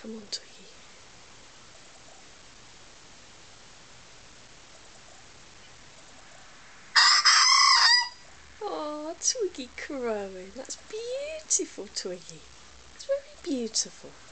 Come on, Twiggy. Oh, Twiggy crowing. That's beautiful, Twiggy. It's very beautiful.